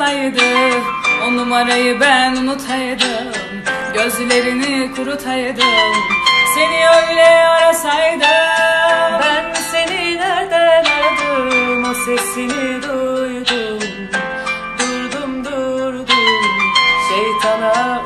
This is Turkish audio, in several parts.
kırılaydı, o numarayı ben unutaydım, gözlerini kurutaydım, seni öyle arasaydım. Ben seni nereden aradım, o sesini duydum. Durdum şeytana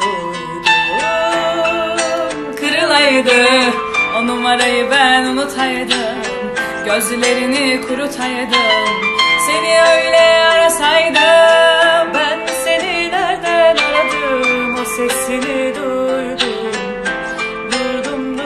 uydum. Kırılaydı, o numarayı ben unutaydım, gözlerini kurutaydım, seni öyle arasaydım. Ben seni nereden aradım, o sesini duydum. Durdum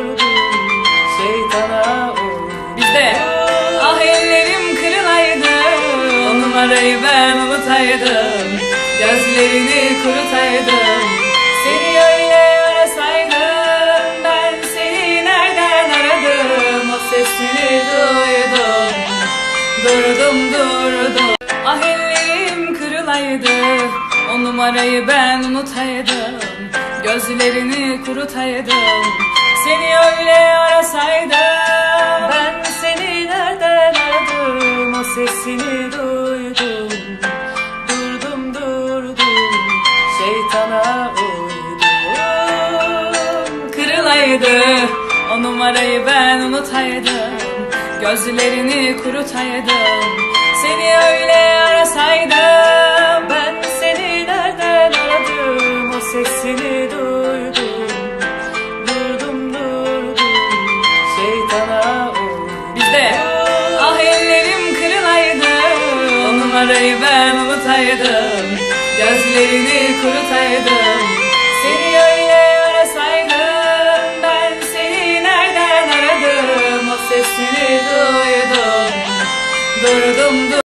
şeytana uydum. Bizde ah ellerim kırılaydı, o numarayı ben unutaydım, gözlerini kurutaydım, seni öyle arasaydım. Ben seni nereden aradım, o sesini duydum. Durdum ah ellerim kırılaydı, o numarayı ben unutaydım, gözlerini kurutaydım, seni öyle arasaydım. Ben seni nereden aradım, o sesini duydum. Durdum şeytana uydum. Kırılaydı, o numarayı ben unutaydım, gözlerini kurutaydım, seni öyle arasaydım. Ben seni nereden aradım, o sesini duydum. Durdum şeytana uydum. Bizde ah ellerim kırılaydı, o numarayı ben unutaydım, gözlerini kurutaydım, seni öyle arasaydım. Ben seni nereden aradım, o sesini duydum. Durdum